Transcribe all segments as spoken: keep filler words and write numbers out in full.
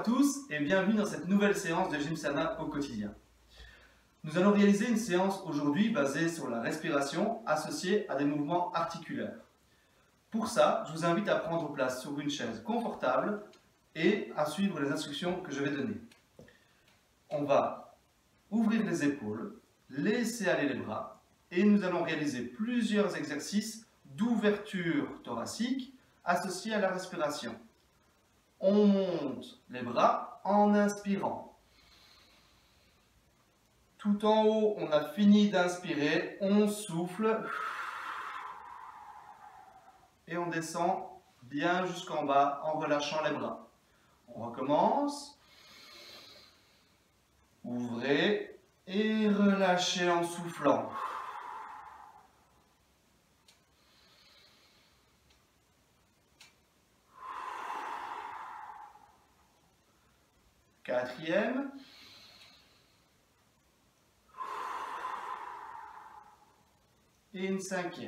tous et bienvenue dans cette nouvelle séance de Gymsana au quotidien. Nous allons réaliser une séance aujourd'hui basée sur la respiration associée à des mouvements articulaires. Pour ça, je vous invite à prendre place sur une chaise confortable et à suivre les instructions que je vais donner. On va ouvrir les épaules, laisser aller les bras et nous allons réaliser plusieurs exercices d'ouverture thoracique associés à la respiration. On monte les bras en inspirant. Tout en haut, on a fini d'inspirer, on souffle et on descend bien jusqu'en bas en relâchant les bras. On recommence. Ouvrez et relâchez en soufflant. Quatrième. Et une cinquième.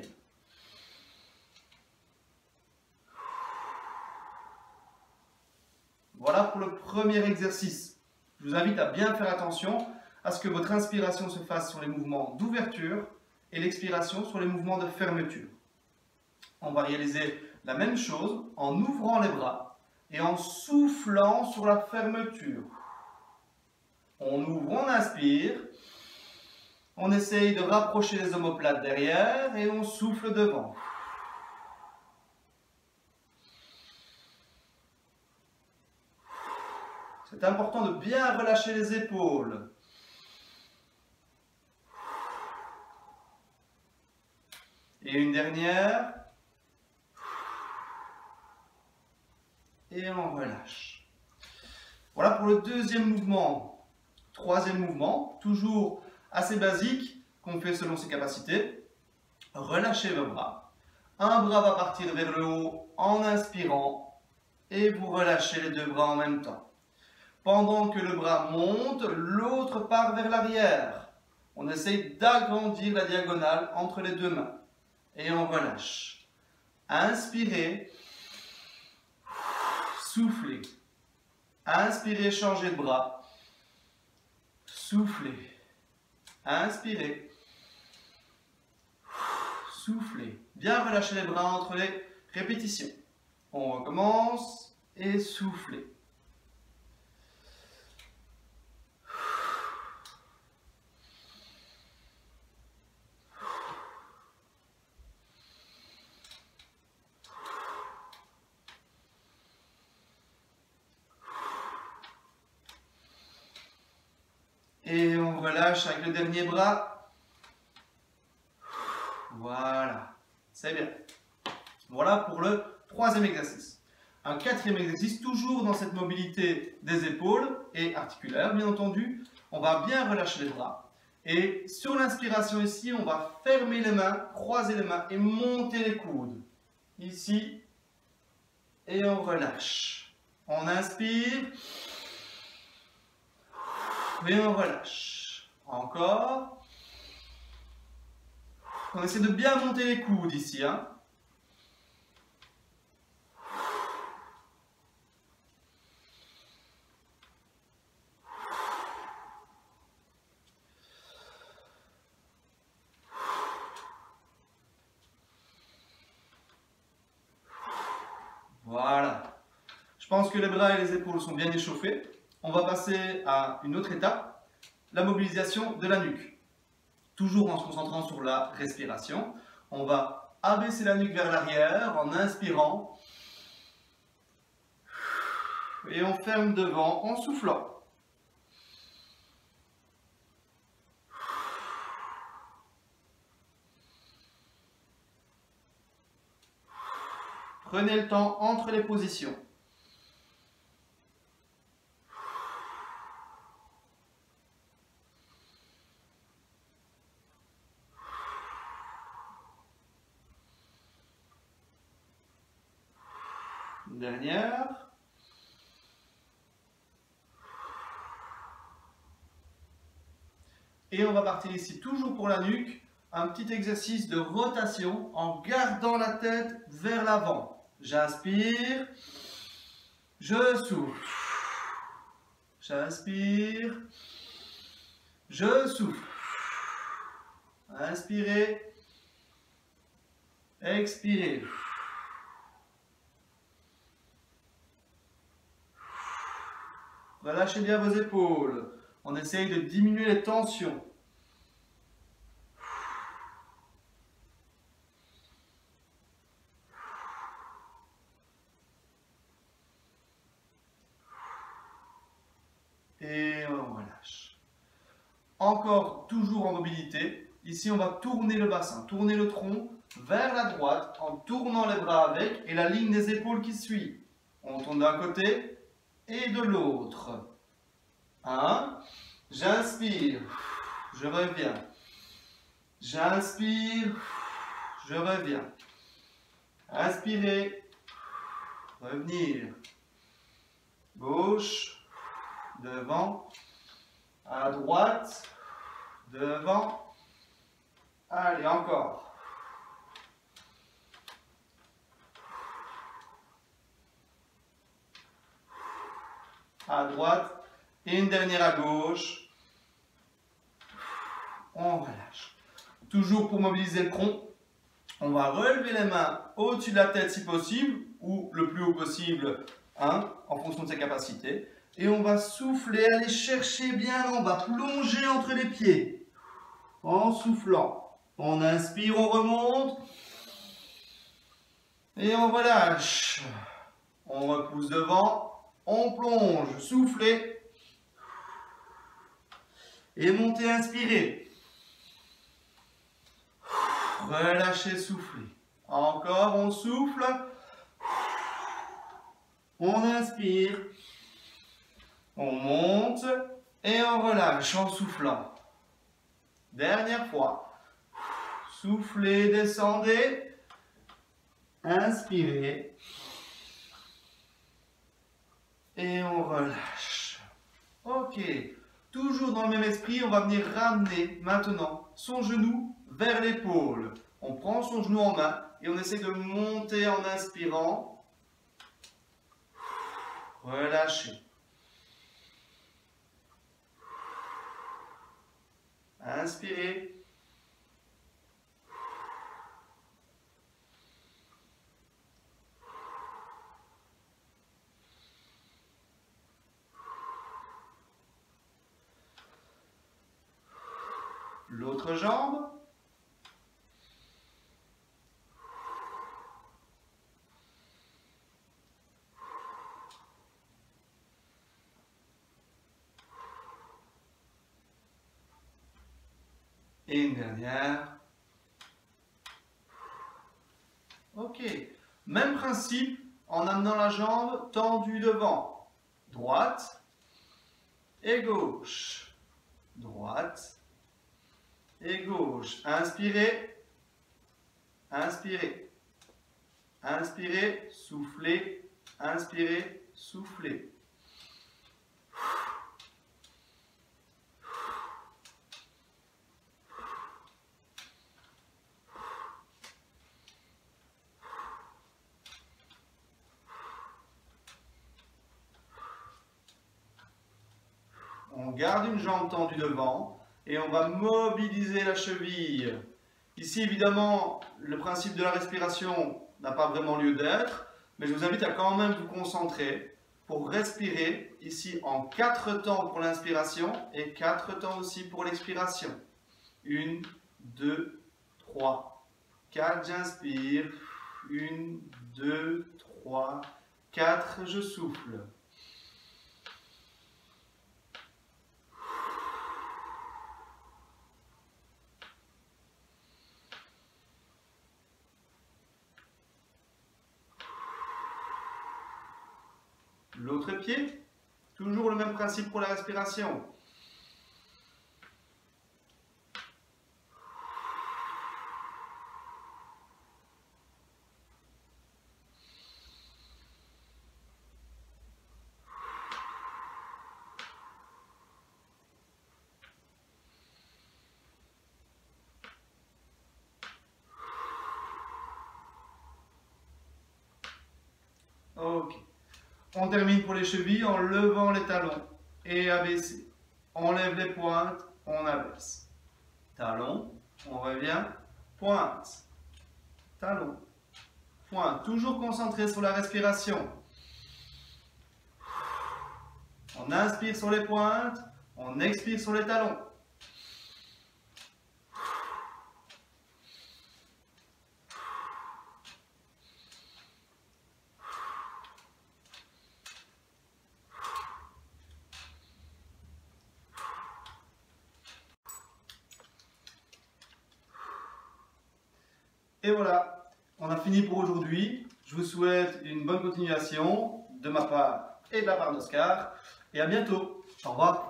Voilà pour le premier exercice. Je vous invite à bien faire attention à ce que votre inspiration se fasse sur les mouvements d'ouverture et l'expiration sur les mouvements de fermeture. On va réaliser la même chose en ouvrant les bras et en soufflant sur la fermeture. On ouvre, on inspire, on essaye de rapprocher les omoplates derrière et on souffle devant. C'est important de bien relâcher les épaules. Et une dernière. Et on relâche. Voilà pour le deuxième mouvement. Troisième mouvement, toujours assez basique, qu'on fait selon ses capacités. Relâchez vos bras. Un bras va partir vers le haut en inspirant et vous relâchez les deux bras en même temps. Pendant que le bras monte, l'autre part vers l'arrière. On essaye d'agrandir la diagonale entre les deux mains. Et on relâche. Inspirez. Soufflez. Inspirez, changez de bras. Soufflez. Inspirez. Soufflez. Bien relâcher les bras entre les répétitions. On recommence et soufflez. Et on relâche avec le dernier bras. Voilà, c'est bien. Voilà pour le troisième exercice. Un quatrième exercice, toujours dans cette mobilité des épaules et articulaires, bien entendu. On va bien relâcher les bras. Et sur l'inspiration ici, on va fermer les mains, croiser les mains et monter les coudes. Ici, et on relâche. On inspire. Et on relâche. Encore. On essaie de bien monter les coudes ici. Hein. Voilà. Je pense que les bras et les épaules sont bien échauffés. On va passer à une autre étape, la mobilisation de la nuque. Toujours en se concentrant sur la respiration, on va abaisser la nuque vers l'arrière en inspirant et on ferme devant en soufflant. Prenez le temps entre les positions. Une dernière. Et on va partir ici, toujours pour la nuque, un petit exercice de rotation en gardant la tête vers l'avant. J'inspire, je souffle. J'inspire. Je souffle. Inspirez. Expirez. Relâchez bien vos épaules. On essaye de diminuer les tensions. Et on relâche. Encore, toujours en mobilité. Ici, on va tourner le bassin, tourner le tronc vers la droite en tournant les bras avec et la ligne des épaules qui suit. On tourne d'un côté et de l'autre. un. J'inspire. Je reviens. J'inspire. Je reviens. Inspirez. Revenir. Gauche. Devant. À droite. Devant. Allez, encore. À droite. Et une dernière à gauche. On relâche. Toujours pour mobiliser le tronc, on va relever les mains au-dessus de la tête si possible, ou le plus haut possible, hein, en fonction de ses capacités. Et on va souffler, aller chercher bien en bas, plonger entre les pieds. En soufflant. On inspire, on remonte. Et on relâche. On repousse devant. On plonge. Soufflez. Et montez, inspirez. Relâchez, soufflez. Encore, on souffle. On inspire. On monte. Et on relâche en soufflant. Dernière fois. Soufflez, descendez. Inspirez. Et on relâche. Ok. Toujours dans le même esprit, on va venir ramener maintenant son genou vers l'épaule. On prend son genou en main et on essaie de monter en inspirant. Relâchez. Inspirez. L'autre jambe. Et une dernière. Ok. Même principe en amenant la jambe tendue devant. Droite et gauche. Droite et gauche. Inspirez. Inspirez. Inspirez. Soufflez. Inspirez. Soufflez. On garde une jambe tendue devant et on va mobiliser la cheville. Ici, évidemment, le principe de la respiration n'a pas vraiment lieu d'être, mais je vous invite à quand même vous concentrer pour respirer ici en quatre temps pour l'inspiration et quatre temps aussi pour l'expiration. Une, deux, trois, quatre, j'inspire. Une, deux, trois, quatre, je souffle. L'autre pied, toujours le même principe pour la respiration. Ok. On termine pour les chevilles en levant les talons et abaisser. On lève les pointes, on abaisse. Talon, on revient, pointe, talon, pointe. Toujours concentré sur la respiration. On inspire sur les pointes, on expire sur les talons. Et voilà, on a fini pour aujourd'hui. Je vous souhaite une bonne continuation de ma part et de la part d'Oscar. Et à bientôt. Au revoir.